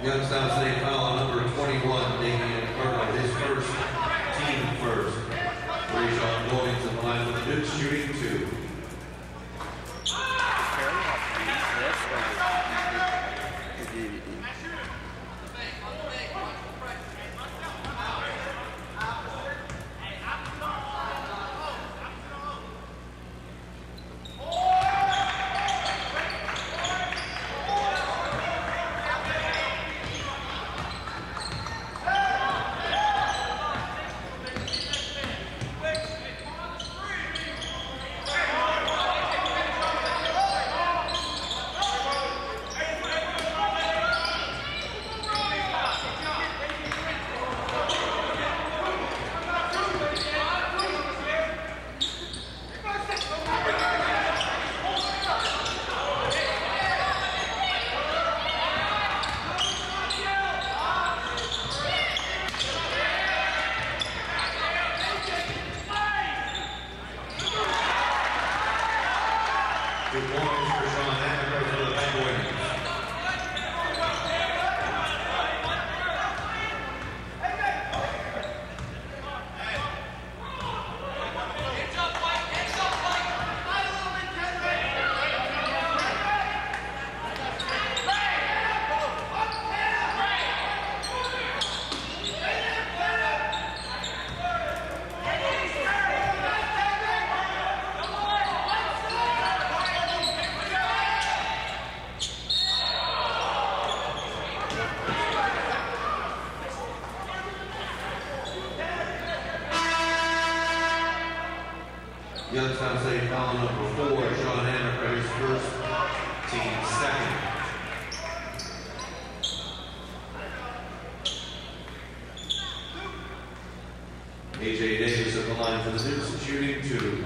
Youngstown State foul on number 21, Damian Carter, his first, team first. Rayshawn going to the line with the Duke shooting 2. Good points for Sean Hammer for the Bang Boys. Youngstown State foul number 4, Sean Hammer, his first, team second. AJ Davis at the line for the Dukes, shooting 2.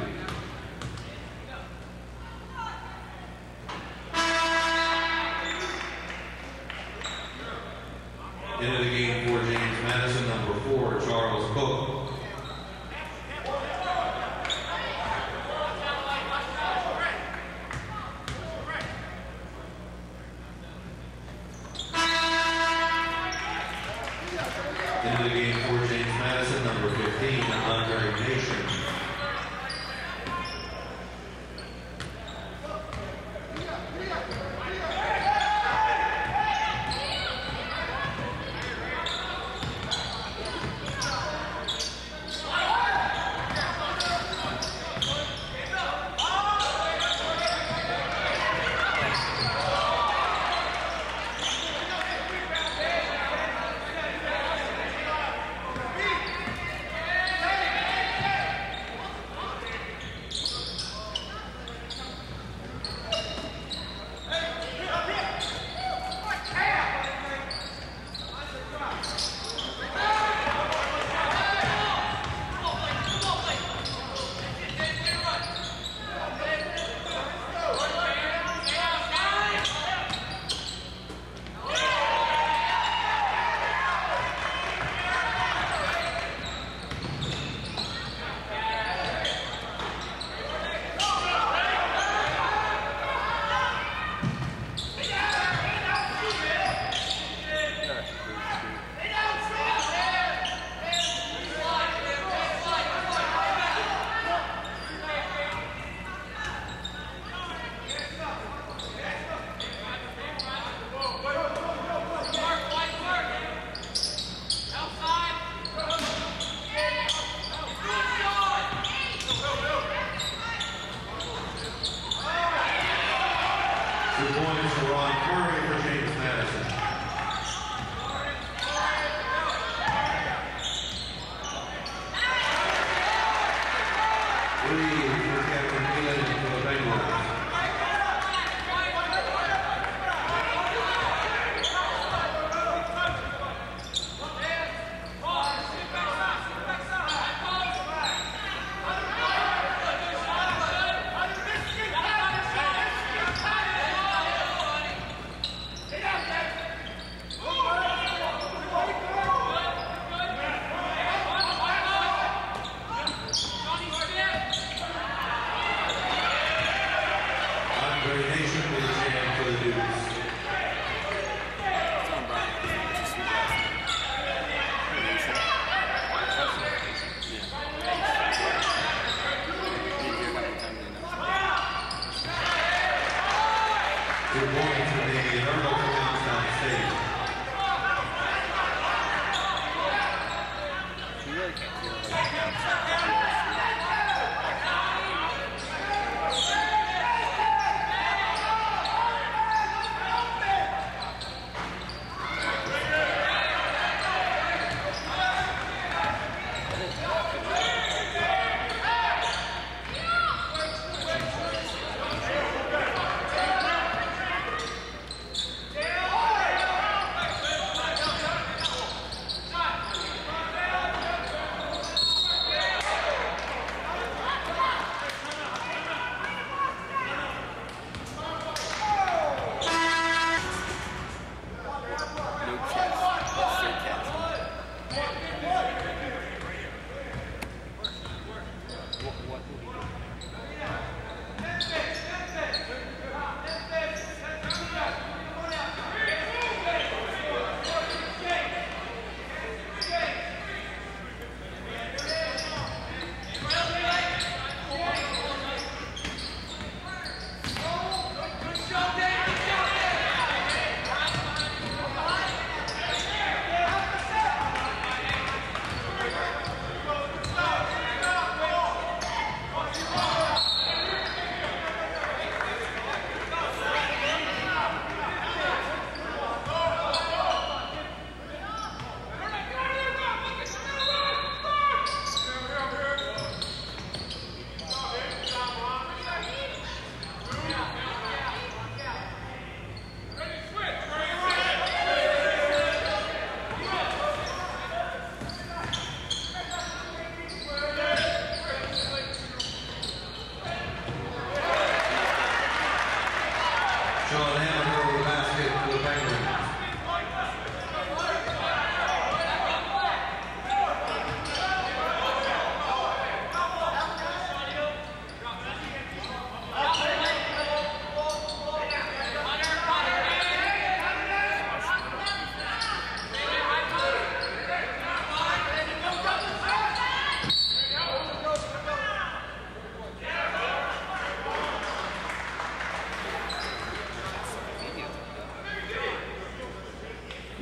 Into the game for James Madison, number 4, Charles Cook. Into the game for James Madison, number 15, Andre Nation.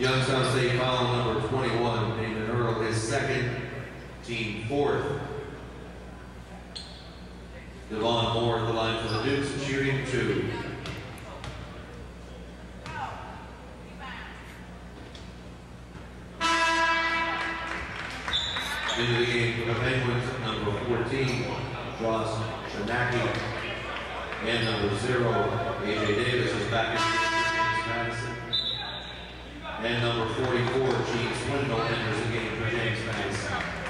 Youngstown State foul number 21, Damon Earl, his second, team fourth. Devon Moore at the line for the Dukes, shooting 2. Into the game for the Penguins, number 14, Josh Shanaki, and number 0, A.J. Davis is back in for James Madison. And number 44, Gene Swindle, enters the game for James Madison.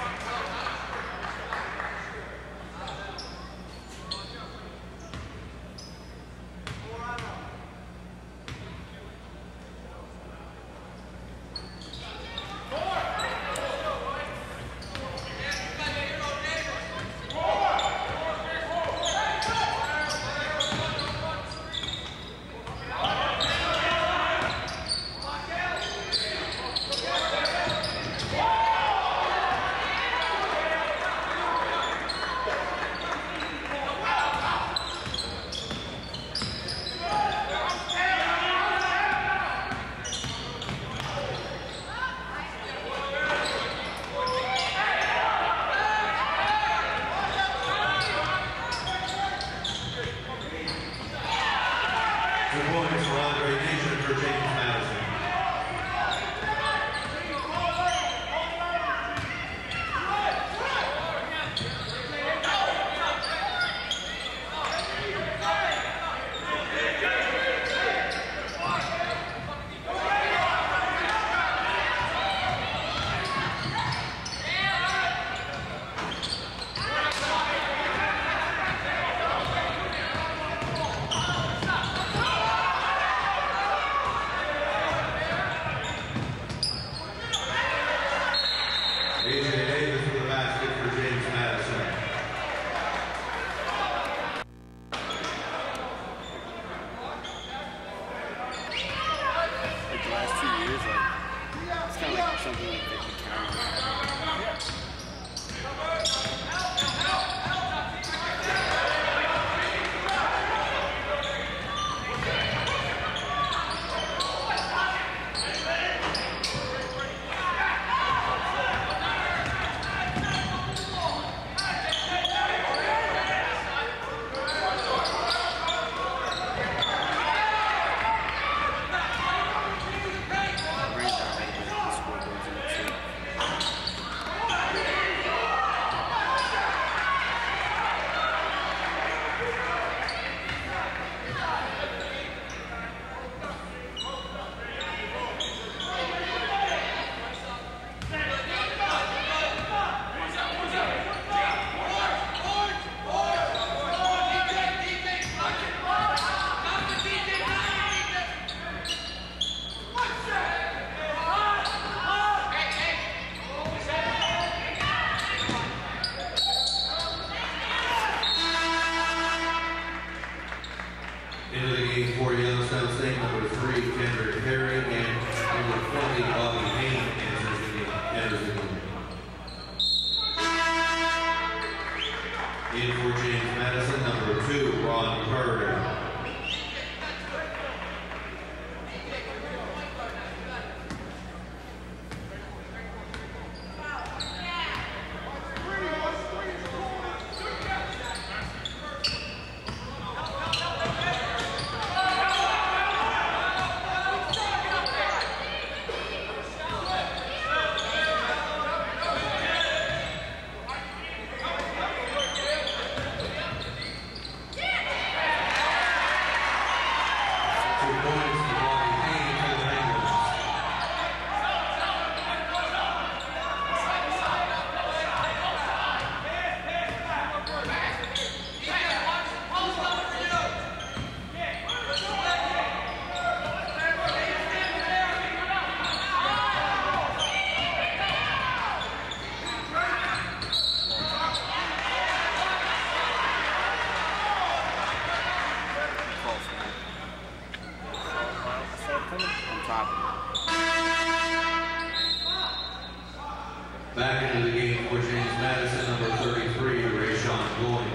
Back into the game for James Madison, number 33, Rayshawn Goins.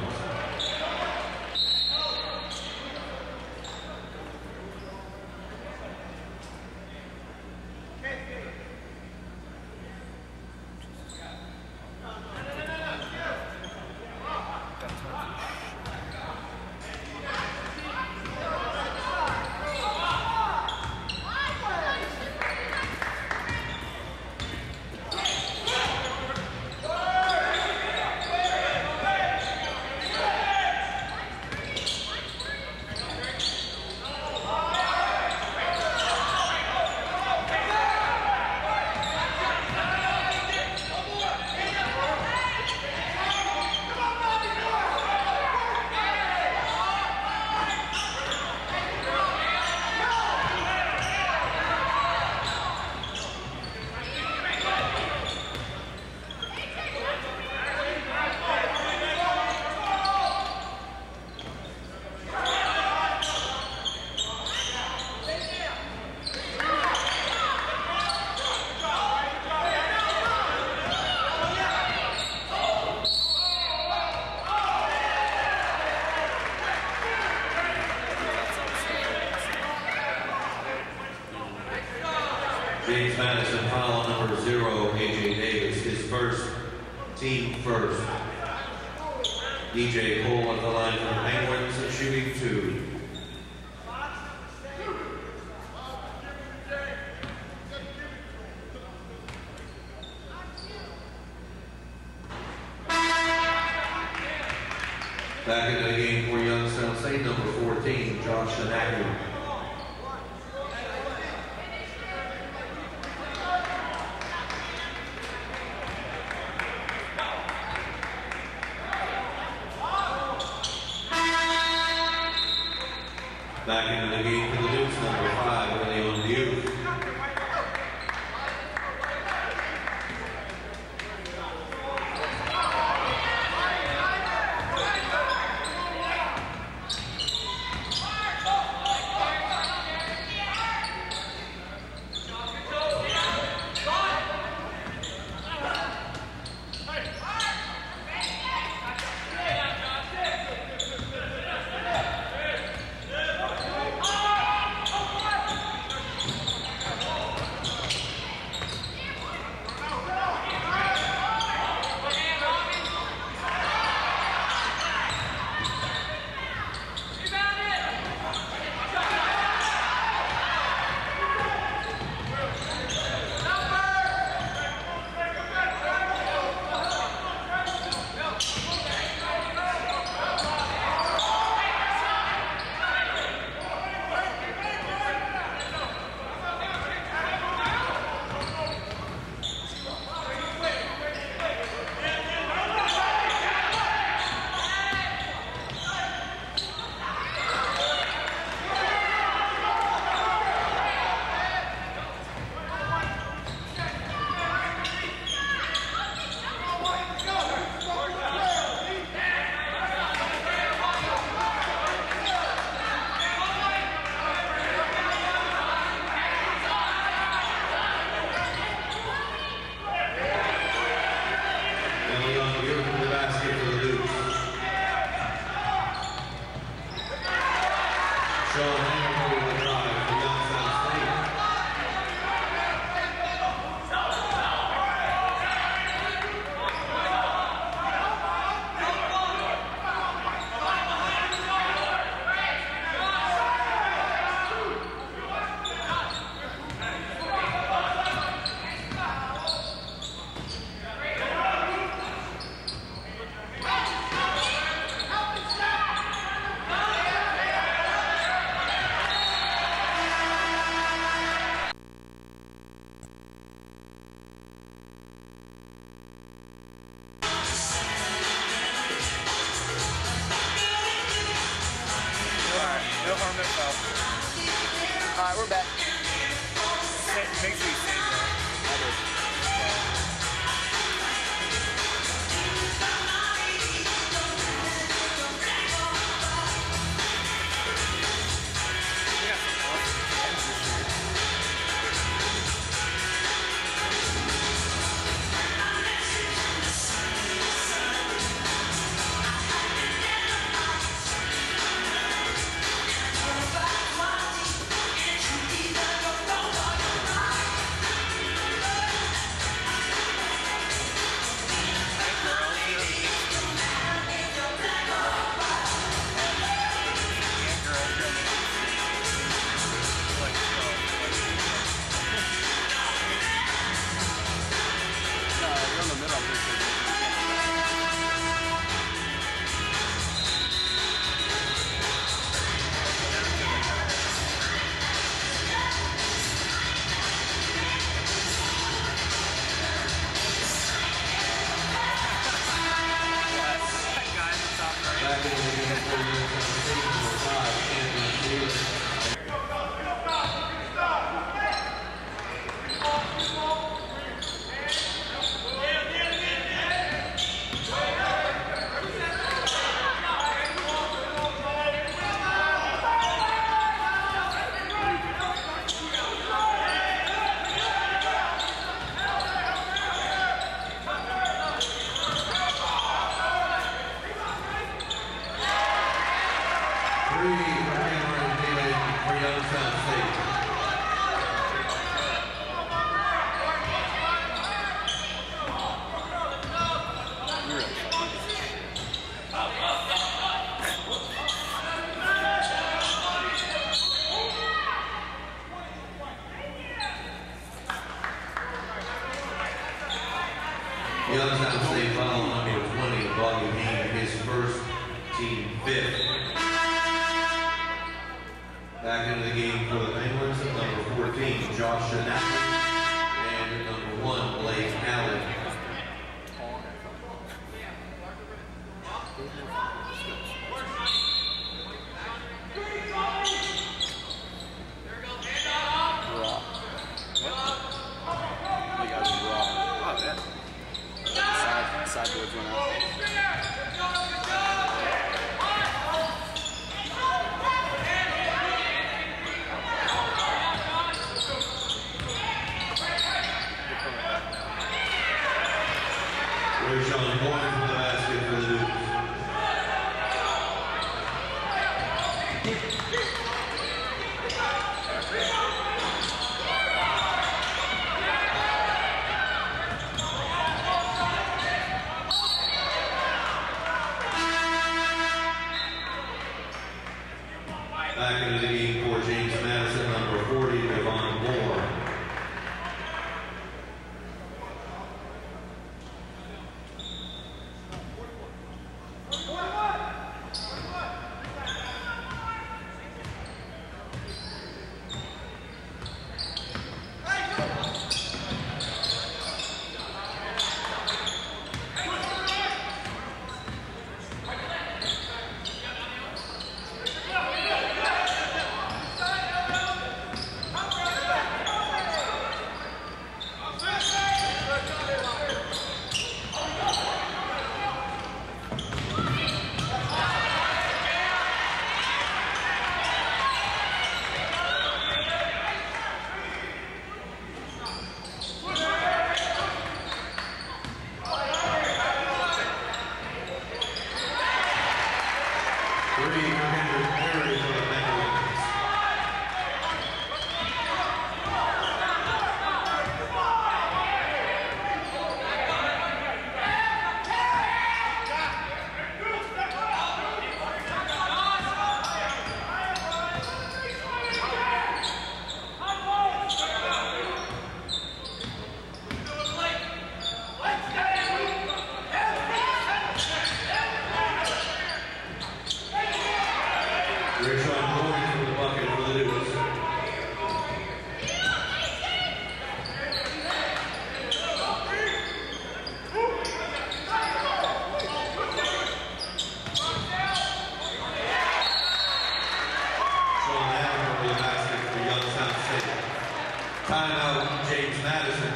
James Madison, foul number 0, A.J. Davis, his first, team first. DJ Cole at the line for the Penguins, shooting 2. Back into the game for Youngstown State, number 14, Josh Shanaki. Back into the game for the Dukes, number 5, Leon Butte. Youngstown State foul number 20, Bobby Hain, his first, team fifth. Back into the game for the Penguins, number 14, Josh Shanaki, and number 1, Blake Allen. Sideboards went out. Rayshawn Boyd from the basket for the Dukes. Back into the game for James Madison, number 40, Devon Moore. Timeout, James Madison.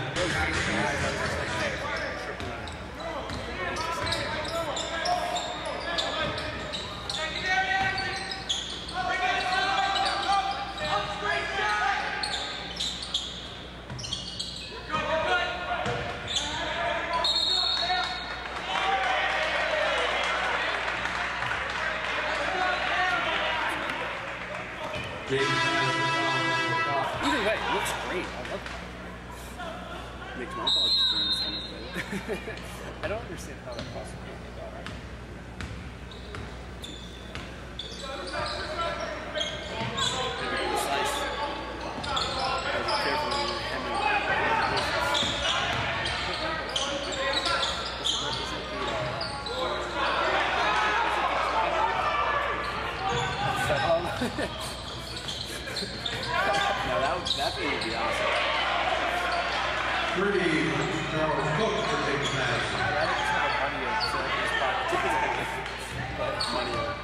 James Madison. Either way, it looks great. I love it. Makes my ball just doing so much better. I don't understand how that possibly came about. That thing would be awesome. Pretty Charles Cook for James Madison. I'd rather just have a money so I can just buy tickets. But money.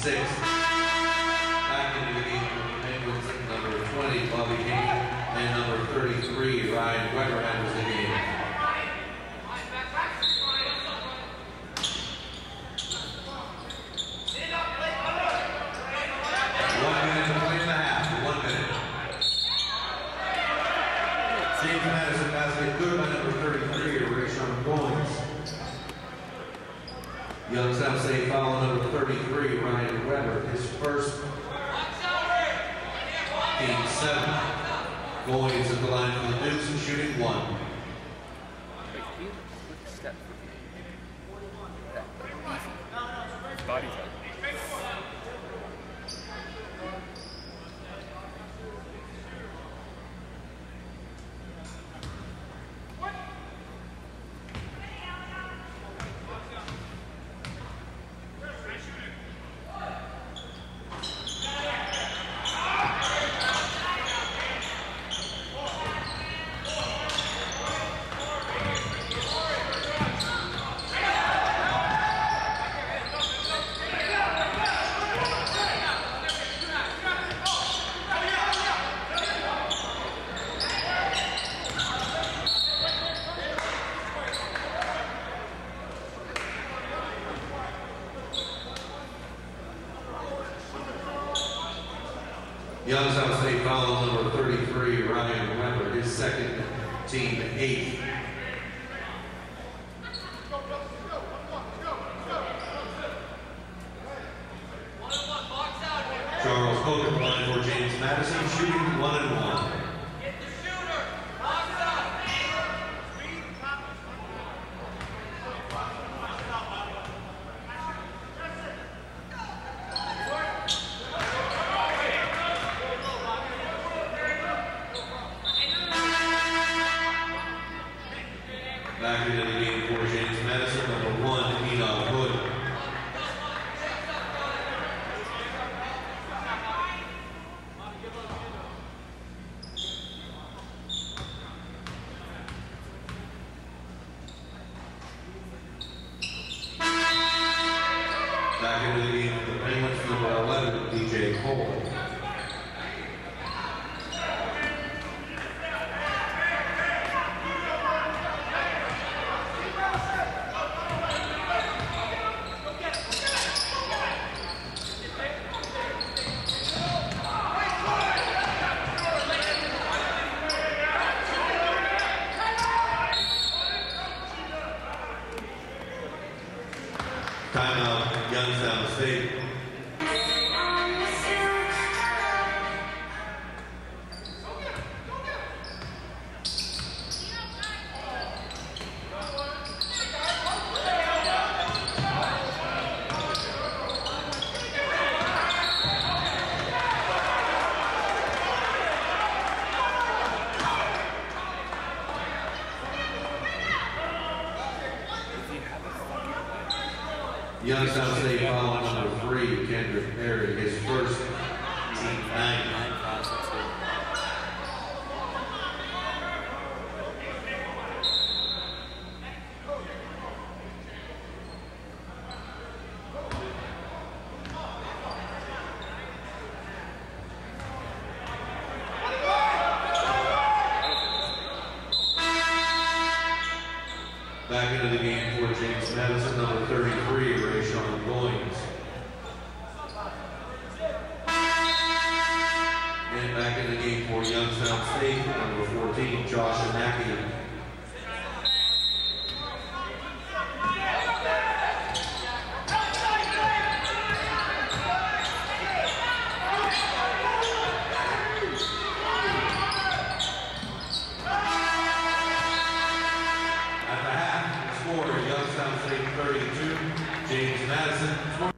6th. Back into the game for the Penguins, number 20, Bobby Hayden, and number 33, Ryan Weber enters the game. James Madison basket good by number 33, Rayshon Goins. Youngstown State foul number 33, Ryan Weber, his first. Team 7. Goins at the line for the Dukes and shooting 1. Body type. Youngstown State foul number 33, Ryan Weber, his second, team 8. Charles Coker line for James Madison, shooting 1 and 1. Back into the game for James Madison, number 1, Enoch Hood. Back into the game for the Penguins, number 11, DJ Cole. Timeout, Youngstown State. Youngstown State foul number 3, Kendrick Perry, his first, team 9. Back into the game for James Madison, number 33, Rayshon Goins. And back in the game for Youngstown State, number 14, Josh Anaki. Youngstown State 32, James Madison 20.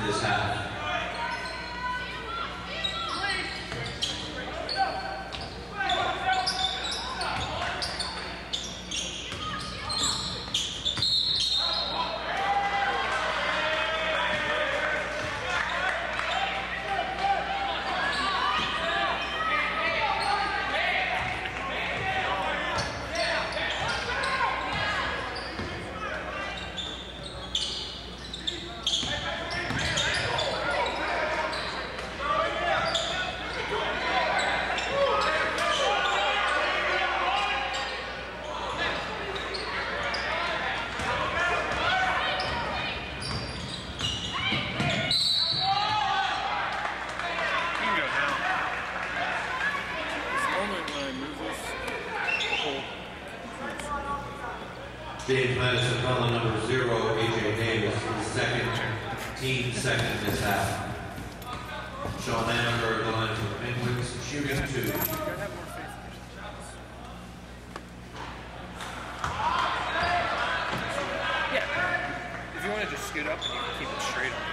this half. James Madison calling number 0, AJ Davis, his second, team second this half. Sean Amber, the line for the Penguins, shooting 2. Yeah, if you want to just scoot up and you can keep it straight on.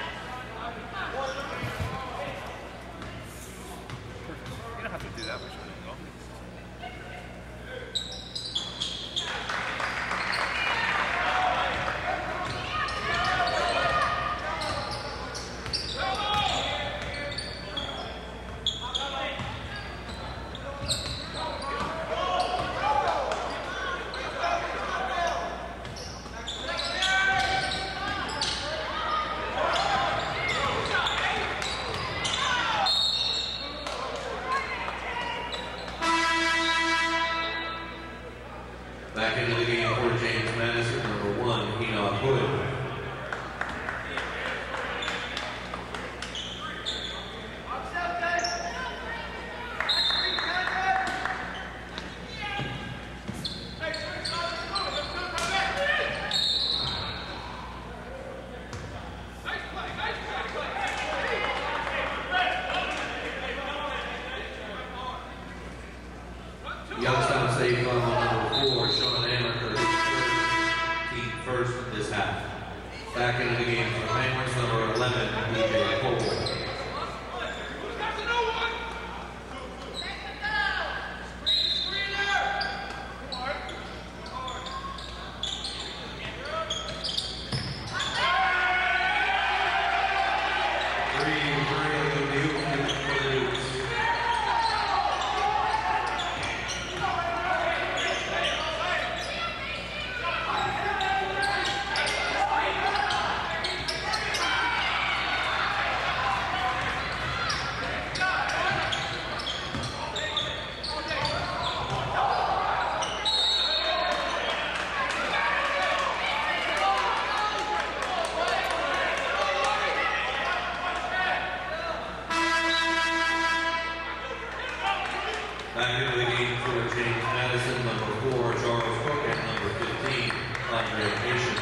You don't have to do that much. Back into the game for James Madison, number 1, Enoch Hood. Youngstown State foul number 4, Sean Amaker, team first this half. Back into the game for Penguins, number 11, BJ Cole. Back into the game for James Madison, number 4, Charles Cook, and number 15, Andre Nation.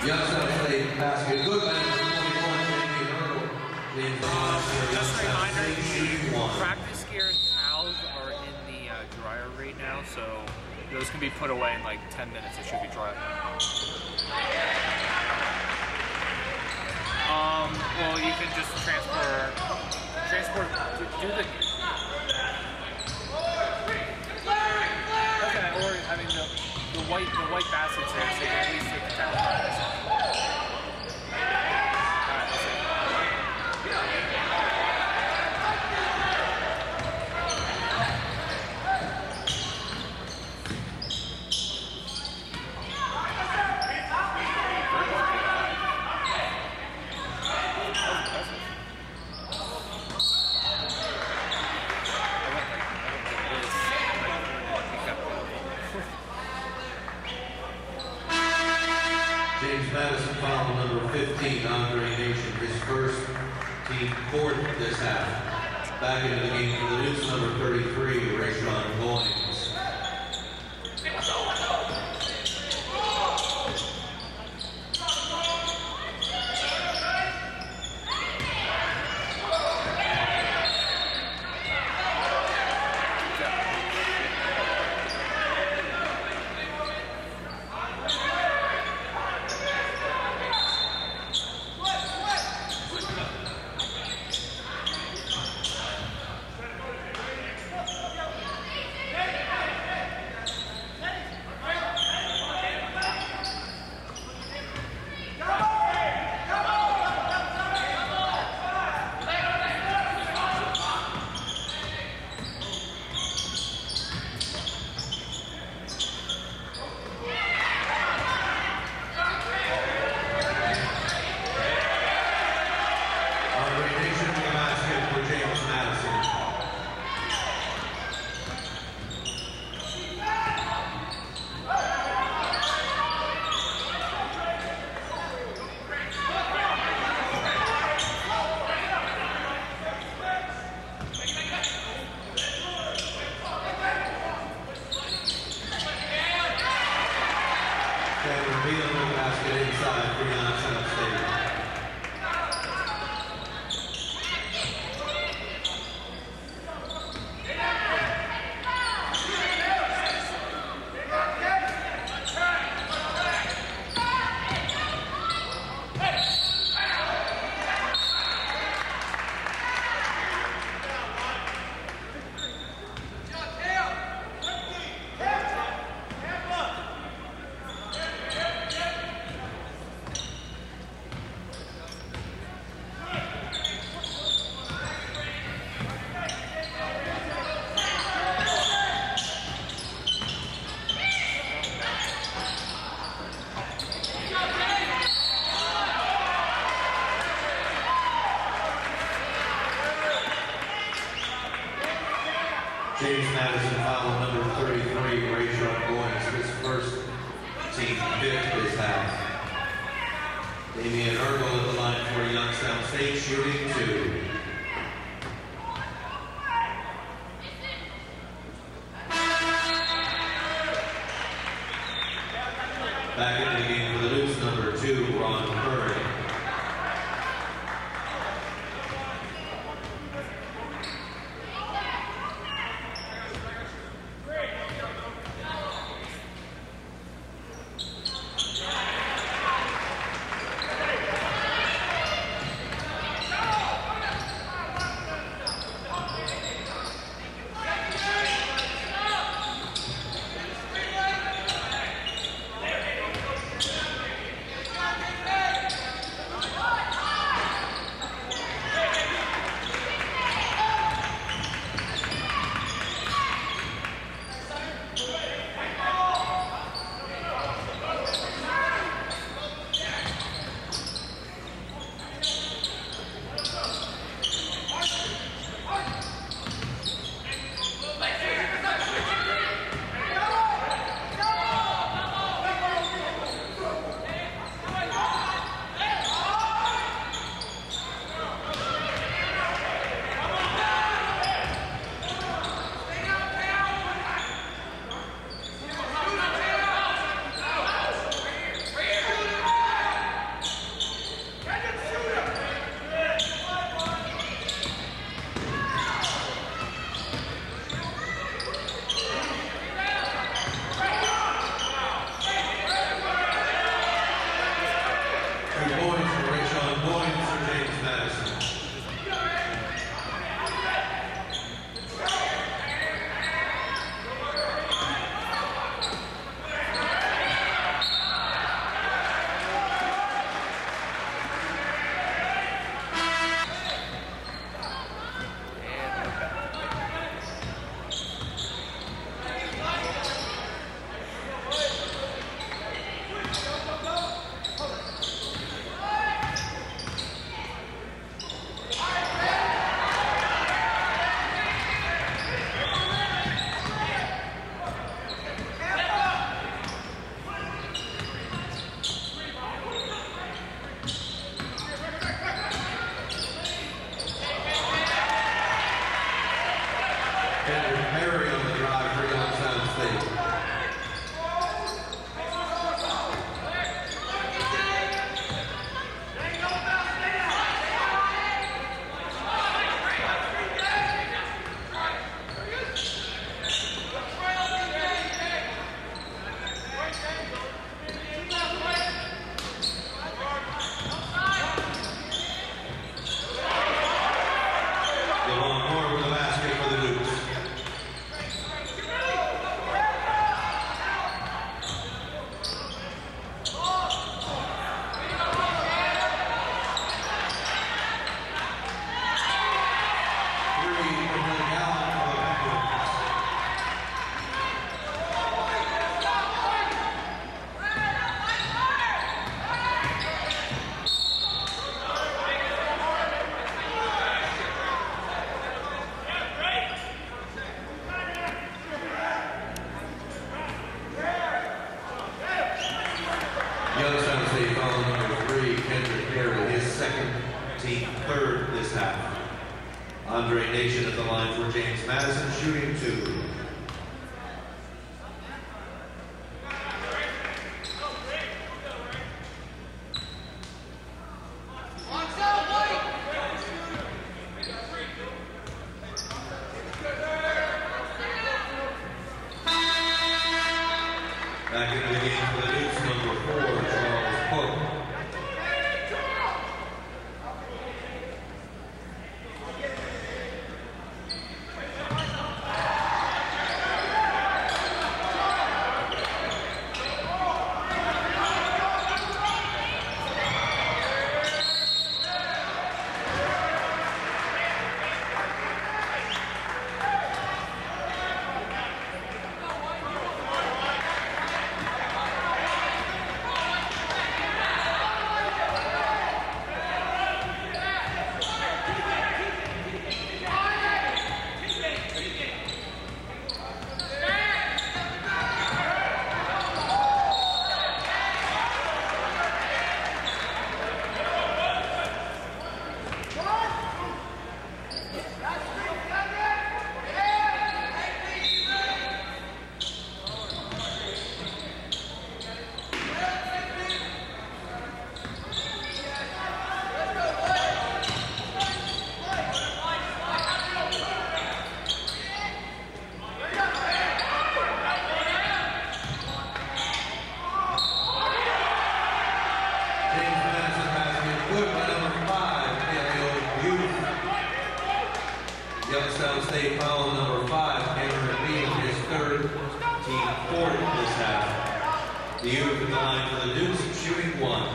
Youngstown State basket. Good man, 41, Jamie Earl. James Just a reminder, shooting one. practice gear and towels are in the dryer right now, so those can be put away in like 10 minutes. It should be dry. Well, you can just transport, do the. Okay, or I mean the white baskets there, so you can at least take the towel. James Madison foul number 15, Andre Nation, his first, team fourth this half. Back into the game for the Dukes, number 33, Rayshawn Goins. Basket inside for Youngstown State. James Madison foul number 33, Rayshawn Goins, his first, team fifth this half. Damian Ergo at the line for Youngstown State, shooting two. Back into the game for the Dukes, number 2, Ron Curry. points for Rayshawn Boynes for James Madison. Perry on the drive for Youngstown State. Devon Moore with the basket for the Dukes. Youngstown State foul number 3, Kendrick Perry, his second, team third this half. Andre Nation at the line for James Madison, shooting 2. Back into the game for the Dukes, number 4, Charles Pope. Youngstown State foul number 5, Cameron Beal, his third, team 4th this half. The youth at the line for the Dukes, shooting 1.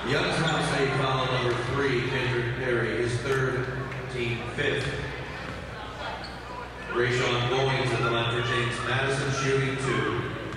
Youngstown State foul number 3, Kendrick Perry, his third, team fifth. Rayshawn Goings at the line for James Madison, shooting 2.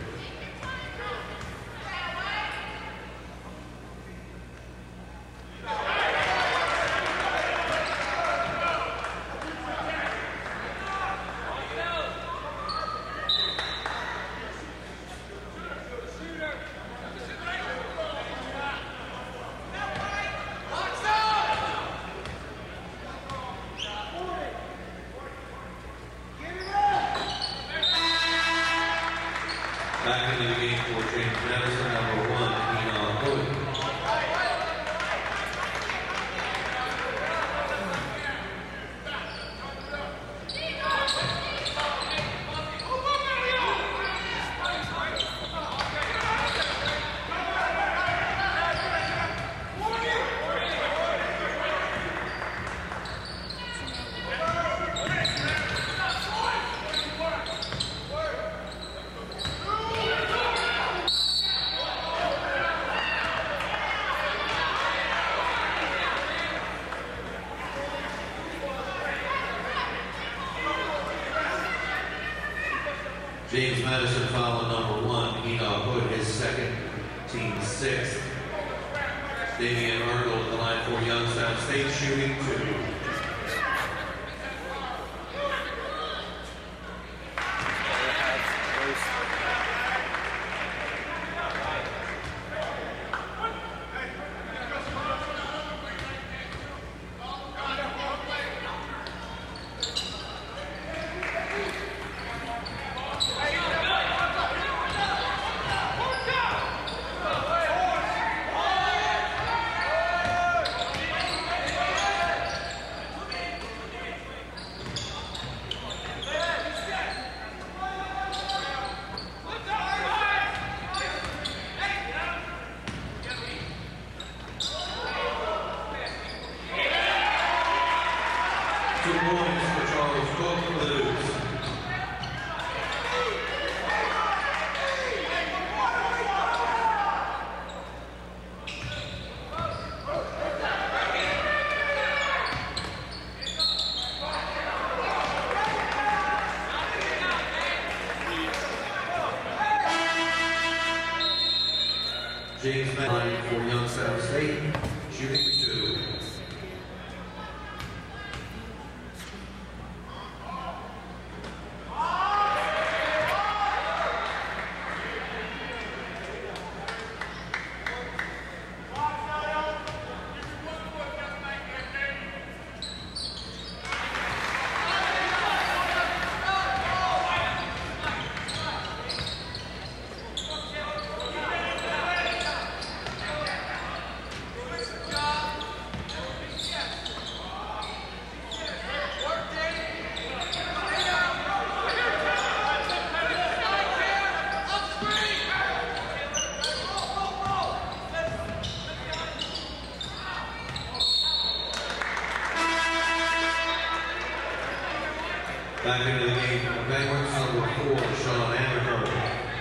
Back into the game for James Madison, number 1, Enoch Hood. James Madison foul number 1, Enoch Hood, his second, team 6th. Damian Arnold at the line for Youngstown State, shooting 2. James Madison for Youngstown State, shooting 2. Back into the game for the Penguins, number 4, Sean Anderson.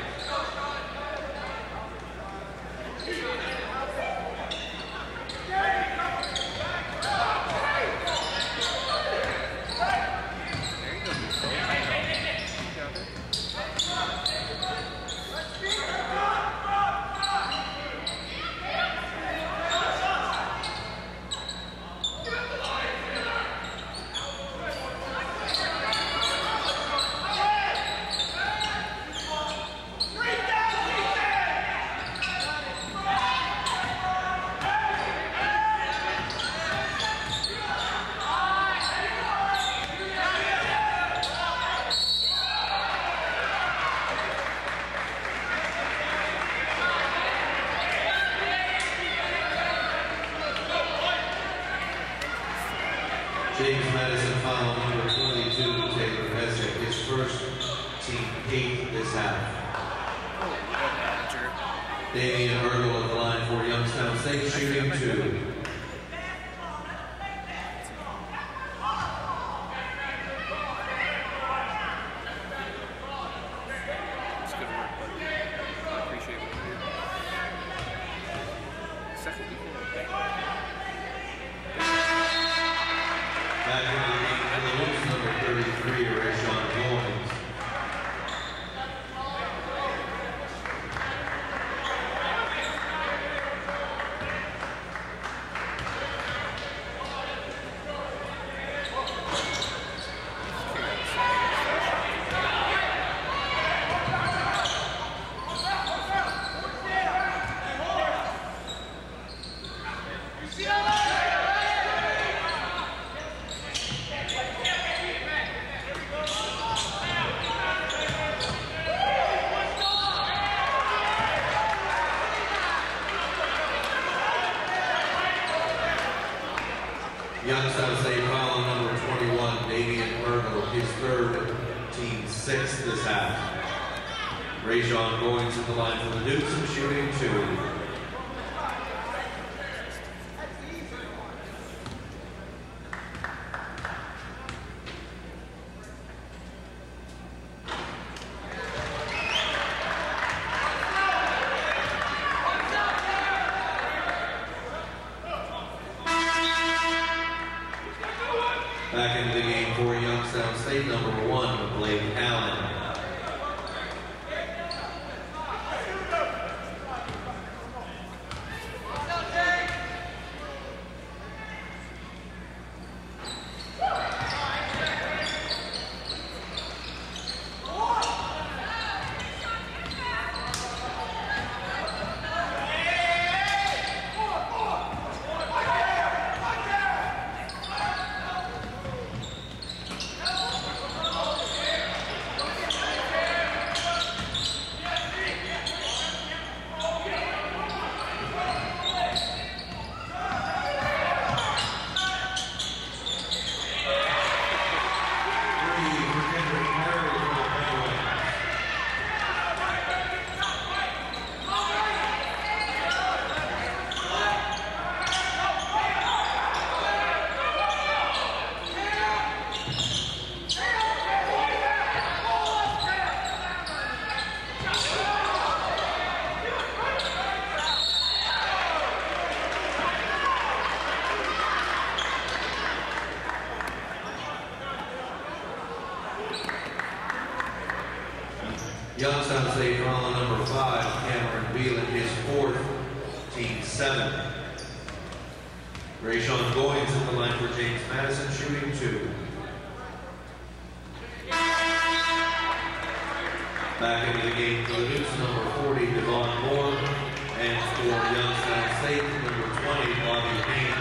James Madison foul number 22, Taylor Messick, his first, team 8 this half. Damian Ergel at the line for Youngstown State, shooting 2. It's good work, buddy. I appreciate what you do. Second weekend. Youngstown State foul number 21, Damian Ergo, his third, team sixth this half. Rajon going to the line for the Dukes and shooting 2. Back into the game for Youngstown State, number 1, Blake Allen. Youngstown State foul number 5, Cameron Whelan, his fourth, team 7. Rajon going to the line for James Madison, shooting 2. Back into the game for the Dukes, number 40, Devon Moore, and for Youngstown State, number 20, Bobby Payne.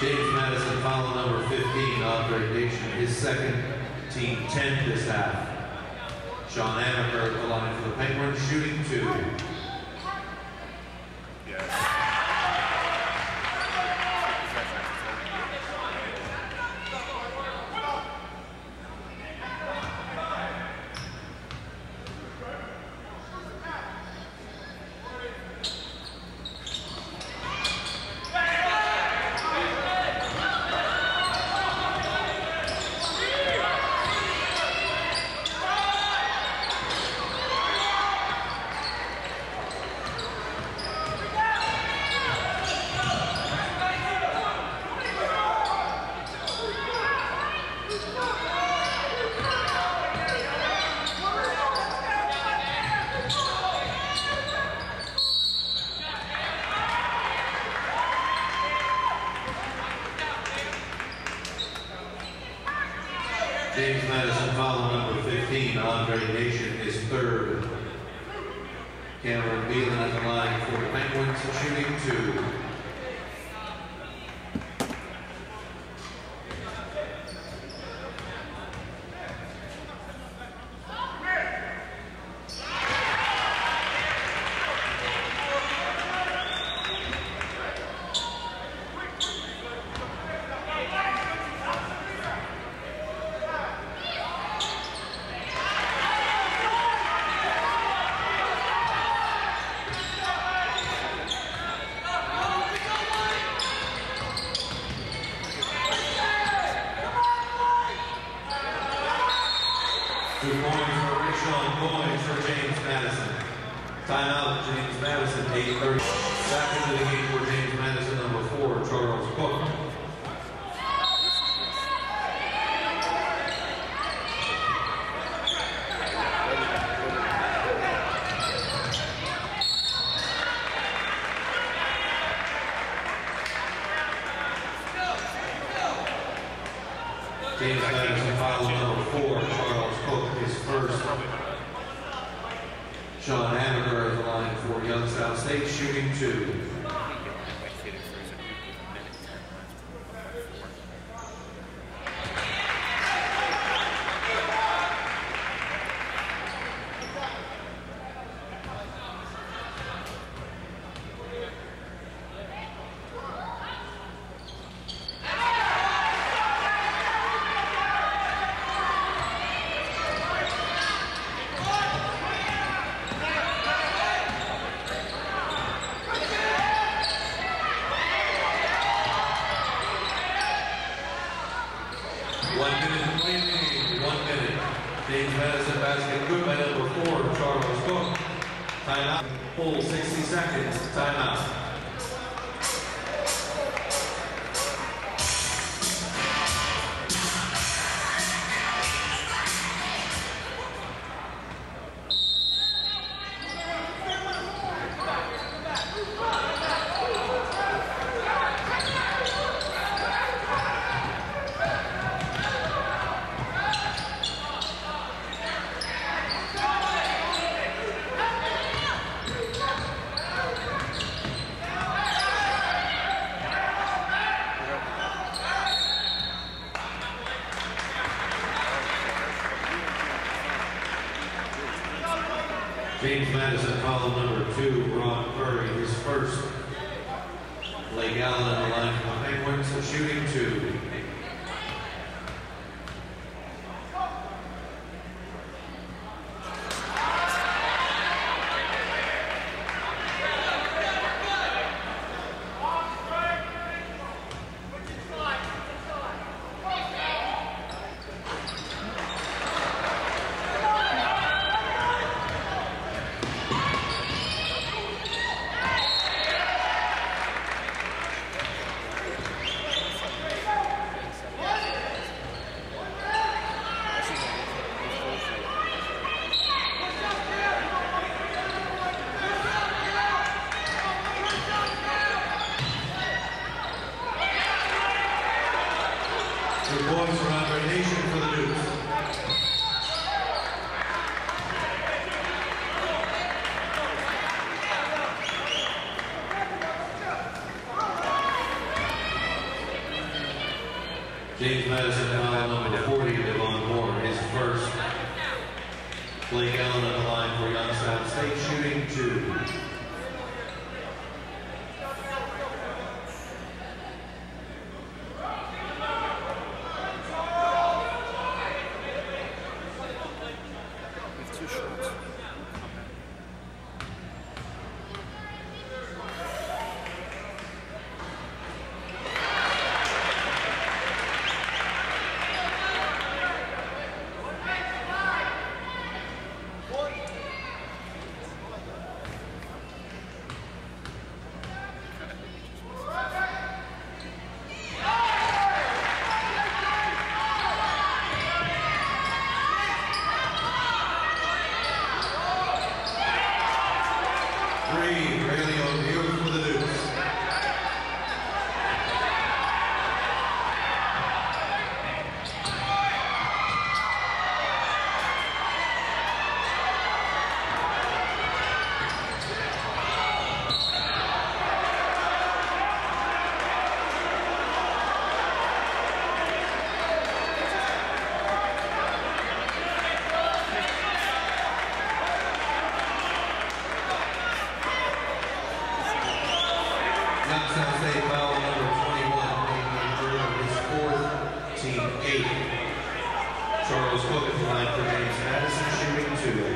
James Madison, foul number 15, Andre Nation, his second, team 10th this half. Sean Amaker at the line for the Penguins, shooting 2. James Madison, foul number 15, Andre Nation, his third. Cameron Beelan at the line for the Penguins, shooting 2. Points for James Madison. Timeout, James Madison, 8:30. Back into the game for James Madison, number 4, Charles Cook. James Madison, foul number 4, Charles Cook, his first. Sean Amaker at the line for Youngstown State, shooting 2. James Madison basket good by number 4, Charles Cook. Timeout. Full 60 seconds. Timeout. James Madison, foul number 2, Ron Curry, his first. Blake Allen on the line for the Penguins, shooting 2. The boys from Andre Nation for the Dukes. James Madison, foul number 40, Devon Moore, his first. Blake Allen at the line for Youngstown State, shooting 2. With 2 shots. Youngstown State foul number 21, his 4th, team 8. Charles Cook at the line for James Madison, shooting 2.